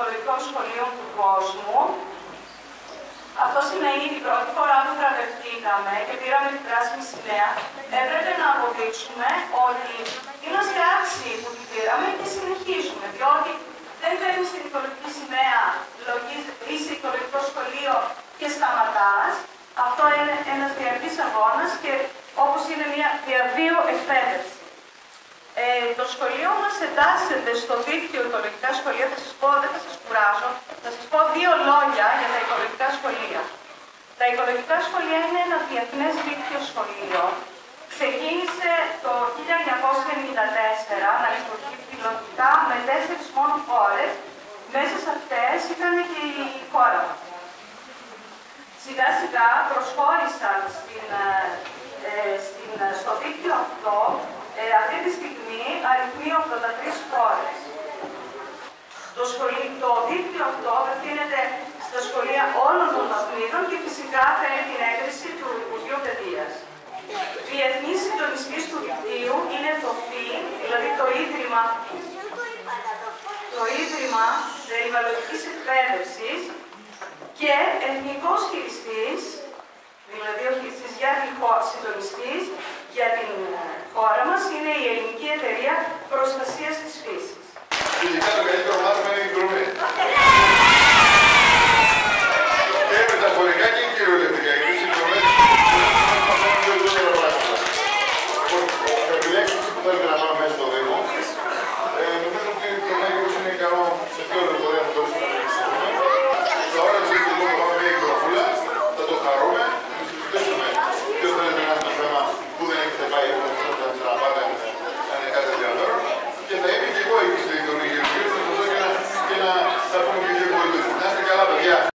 οικολογικών σχολείων του κόσμου. Αυτό σημαίνει ότι η πρώτη φορά που βραβευτήκαμε και πήραμε την πράσινη σημαία, έπρεπε να αποδείξουμε ότι είμαστε άξιοι που την πήραμε και συνεχίζουμε. Διότι δεν παίρνεις την οικολογική σημαία, είσαι οικολογικό σχολείο και σταματάς. Αυτό είναι ένας διαρκής αγώνας και όπως είναι μια διαβίου εκπαίδευση. Το σχολείο μας εντάσσεται στο δίκτυο οικολογικά σχολεία. Θα σας πω, δεν θα σας κουράσω, θα σας πω δύο λόγια για τα οικολογικά σχολεία. Τα οικολογικά σχολεία είναι ένα διεθνές δίκτυο σχολείων. Ξεκίνησε το 1994 να λειτουργεί πιλωτικά με 4 μόνο χώρες. Μέσα σε αυτές ήταν και η χώρα μας. Σιγά σιγά προσχώρησαν στο δίκτυο αυτό. Αυτή τη στιγμή αριθμεί 83 χώρες. Το δίκτυο αυτό απευθύνεται στα σχολεία όλων των βαθμίδων και φυσικά θέλει την έγκριση του Υπουργείου Παιδείας. Διεθνής συντονιστής του δικτύου είναι το ΦΥ, δηλαδή το Ίδρυμα Περιβαλλοντικής Εκπαίδευσης, και εθνικός χειριστής, δηλαδή ο χειριστής για την συντονιστής για την χώρα μας, είναι η Ελληνική Εταιρεία Προστασίας της Φύσης. Φυσικά το καλύτερο μάθημα είναι η κρουμή. Και μεταφορικά και κυριολεκτικά.